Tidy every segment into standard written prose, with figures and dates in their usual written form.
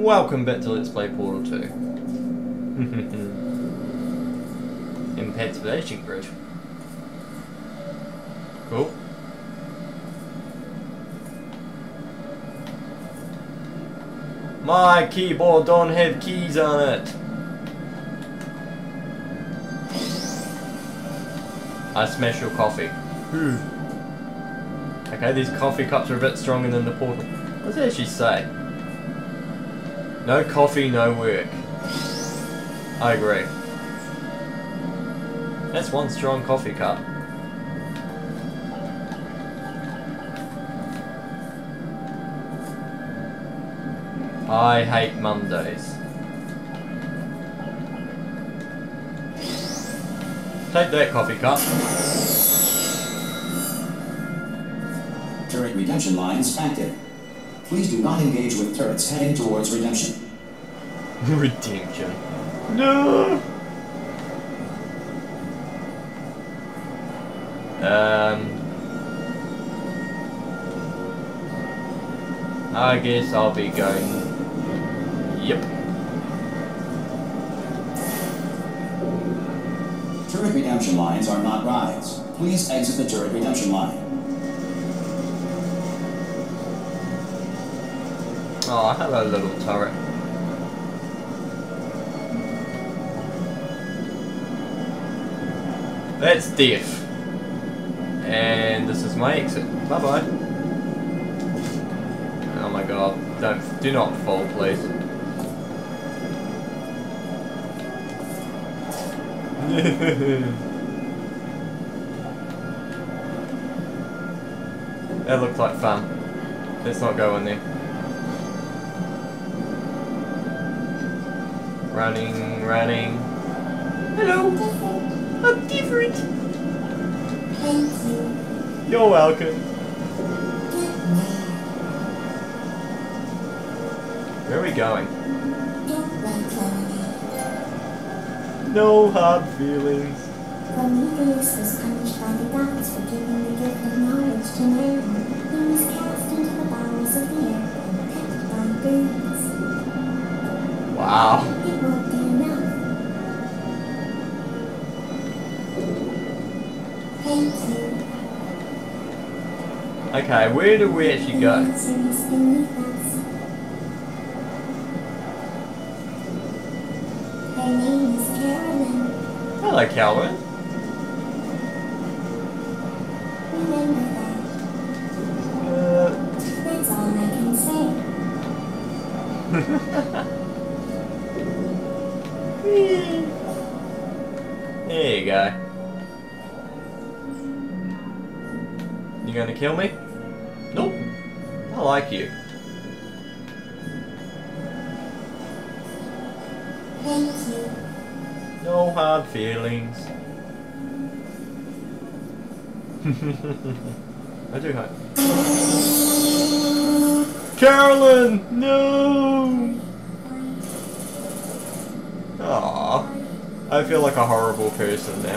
Welcome back to Let's Play Portal 2. Impensation Bridge. Cool. My keyboard don't have keys on it. I smash your coffee. Okay, these coffee cups are a bit stronger than the portal. What does it actually say? No coffee, no work. I agree. That's one strong coffee cup. I hate Mondays. Take that, coffee cup. Turret redemption lines active. Please do not engage with turrets heading towards redemption. Redemption. No! I guess I'll be going... Yep. Turret redemption lines are not rides. Please exit the turret redemption line. Oh, hello little turret. That's death. And this is my exit. Bye bye. Oh my god. Do not fall, please. That looked like fun. Let's not go in there. Running, running. Hello! I'm different! Thank you. You're welcome. Where are we going? Don't wait, Chloe. No hard feelings. Prometheus was punished by the gods for giving the gift of knowledge to man. He was cast into the bowels of the earth and pecked by birds. Wow. It won't be enough. Thank you. Okay, where do we actually The go? answer is beneath us. Her name is Carolyn. Hello, Calvin. Remember that. That's all I can say. There you go. You gonna kill me? Nope. I like you. Thank you. No hard feelings. I do hope. Carolyn! No! Aww. I feel like a horrible person now.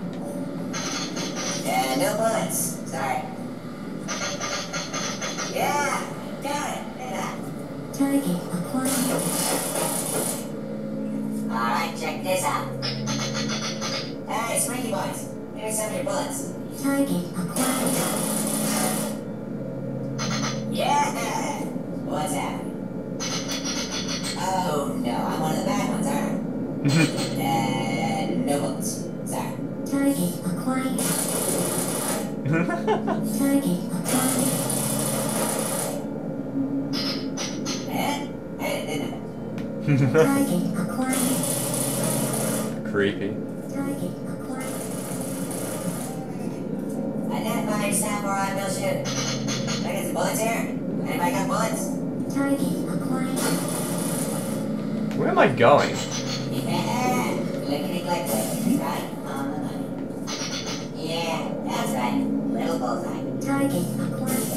Yeah, no bullets. Sorry. Yeah, got it. Yeah. Target acquired. Alright, check this out. Hey, Squeaky Boys. Here's some of your bullets. Target acquired. Yeah! What's happening? Oh, no. I'm one of the bad ones, aren't I? No bullets. Sorry. Target acquired. Target acquired. Target acquired. Creepy. Target acquired. Identify yourself or I will shoot. Can I get some bullets here? Anybody got bullets? Target acquired. Where am I going? Yeah, lickety-click-click. Right on the money. Yeah, that's right. Little bullseye. Target acquired.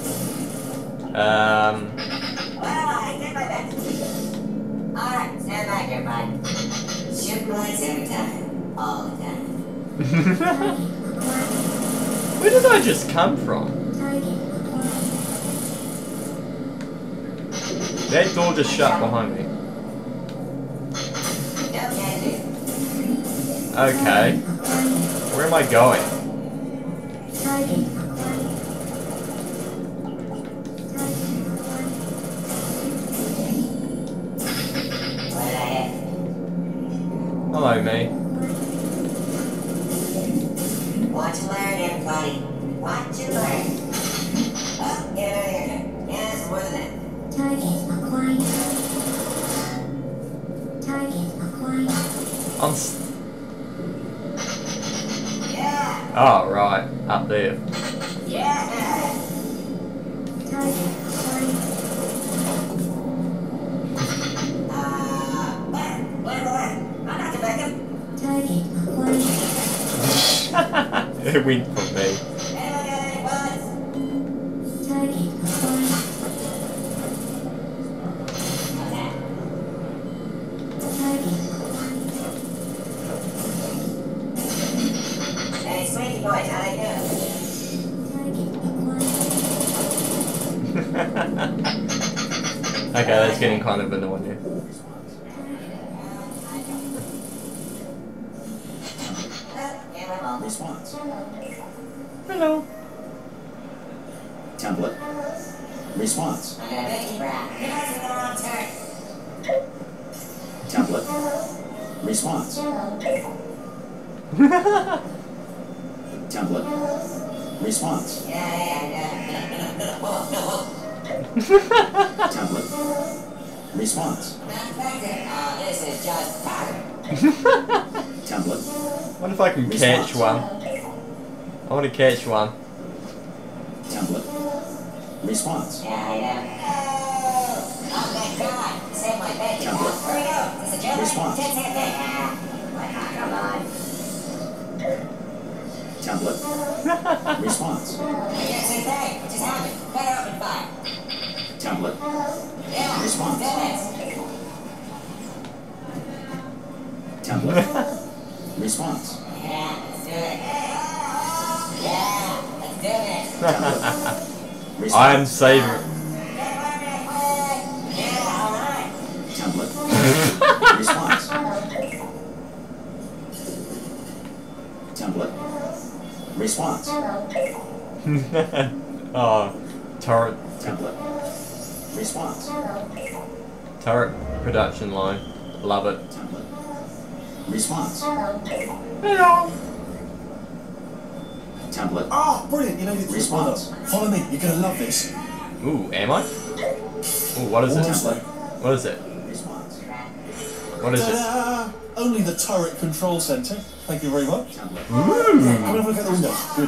Alright, get my back. Alright, stand back here, bud. Shoot bullets every time. All the time. Target acquired. Where did I just come from? Target acquired. That door just shut behind me. Okay. Where am I going? Hello, me. Watch and learn, everybody. Watch and learn. Oh, get out of here. Yeah, it's more than that. Target acquired. Target acquired. I'm Yeah. oh, right. Up there. Yeah. Target acquired. Where? I'm not the backup. Target acquired. It went from me. Anyone got any bullets? Target acquired. Target acquired. Hey, swanky boys, how they doing? Target acquired. Okay, that's getting kind of annoying here. Response. Hello. Template. Response. I'm gonna make you proud. You guys are in the wrong turn. Template. Response. Template. Response. Yeah. Template. Response. Oh, this is just powder. Template. What if I can catch one? I want to catch one. Template. Response. Yeah. Oh my God! Save my bacon. Template. Here we go. Is this a joke? Response. 10 second thing. Come on. Template. Response. I can't say thing. What just happened? Better open fire. Template. Yeah. Response. Do this. Template. Response. Yeah. Let's do it. Yeah. Let's do this. Template. Response. I am saving. Yeah. All right. Template. Response. Template. Response. Oh, turret. Template. Response. Turret production line. Love it. Template. Response. Hello. Template. Oh, brilliant! You know, Response. Follow me. You're gonna love this. Ooh, am I? Ooh, what is it? Template. What is it? Response. What is it? Ta-da! Only the turret control center. Thank you very much. Template. Come and have a look at the window. Good.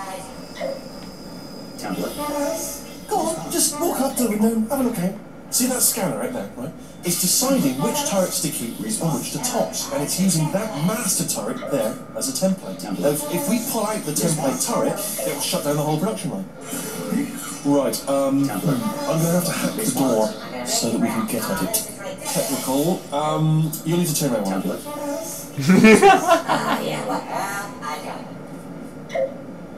Template. Go on, just walk up to the window and have a look out. See that scanner right there, right? It's deciding which turrets to keep and which to toss, and it's using that master turret there as a template. Now, if we pull out the template turret, it will shut down the whole production line. Right, I'm gonna have to hack the door so that we can get at it. Technical, you'll need to turn around one. Template. Yeah. What? I don't.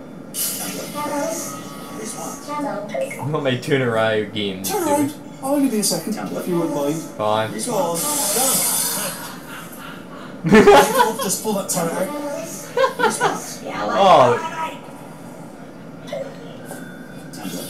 Response. What may turn around again? Turn around. I'll only be a second, if you wouldn't mind. Fine. Go on. Just pull that turret out. Response. Yeah. What? Oh, Template.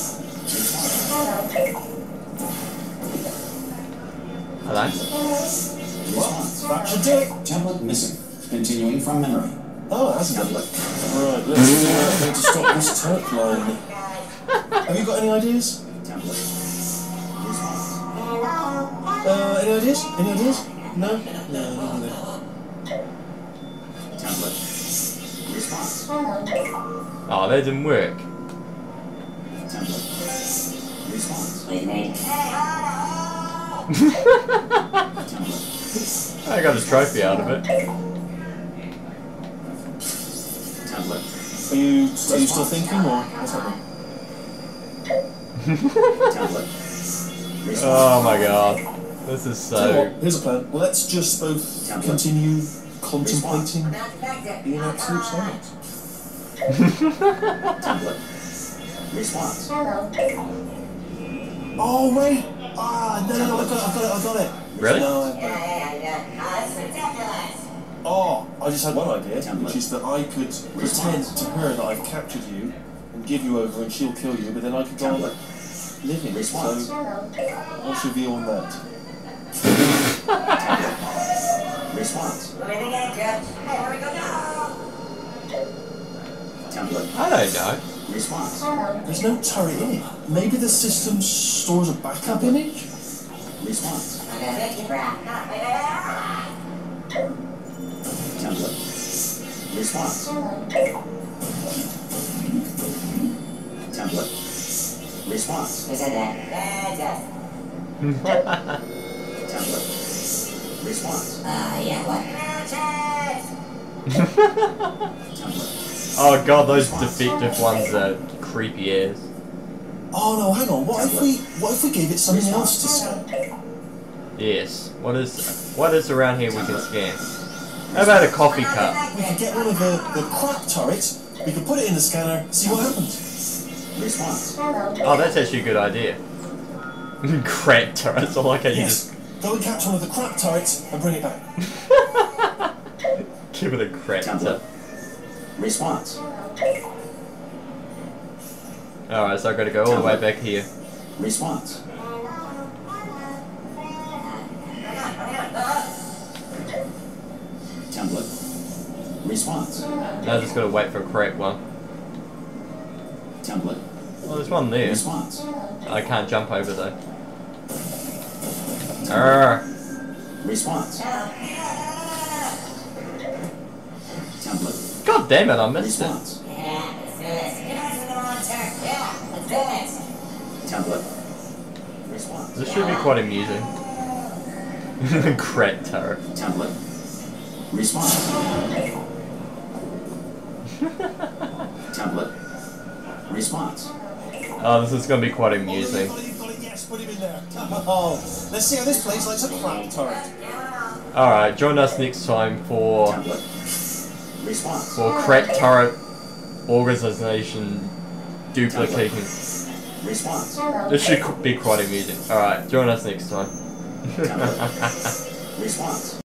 hello. Response. That should do it. Template missing. Continuing from memory. Oh, that's good. Template. Right, let's see what I'm going to stop this turret line. Have you got any ideas? Template. Response. Any ideas? Any ideas? No? No, no. Template. Response. Oh, that didn't work. Template. Response. Template. I got a trophy out of it. Template. Are you still thinking, or what's happening? Template. Response. Oh my god. This is Tell you so... what, here's a plan. Let's just both Template. continue contemplating in absolute silence. Template. Response. Oh, wait! Ah, no, I got it. Really? No, Yeah. Oh, that's ridiculous. Oh, I just had one idea, which is that I could pretend to her that I've captured you and give you over and she'll kill you, but then I could go on living. Response. So, what's your view on that? Response. Moving again, coach. Hey, where we go now? Template. I don't know. Response. There's no turret in it. Maybe the system stores a backup image? Response. Okay, thank you, Brad. Template. Response. Template. Response. Who said that? Just. Template. Response. Yeah, what? Template. Oh god, those defective ones are creepy as. Oh no, hang on. What if we gave it something else to scan? Yes. What is around here we can scan? How about a coffee cup? We could get one of the crap turrets, we could put it in the scanner, see what happens. Response. Oh, that's actually a good idea. Crap turrets, I like how you Yes. Go and catch one of the crap turrets and bring it back. just give it a crap Template. turret. Response. Alright, so I've got to go all the way back here. Response. Template. Response. Now I just got to wait for a correct one. Template. Well, there's one there. Response. I can't jump over though. Arrgh. Response. Template. God damn it, I missed it. Response. Yeah, let's do this. You guys are the wrong turn. Yeah, let's do this. Template. Response. This should be quite amusing. Crap turret. Template. Response. Template. Response. Oh, this is going to be quite amusing. You've got it, yes, put him in there. Oh, let's see how this plays like a crap turret. Alright, join us next time for Template. Response. crap turret organization duplicating. Response. This should be quite amusing. Alright, join us next time. Template. Response.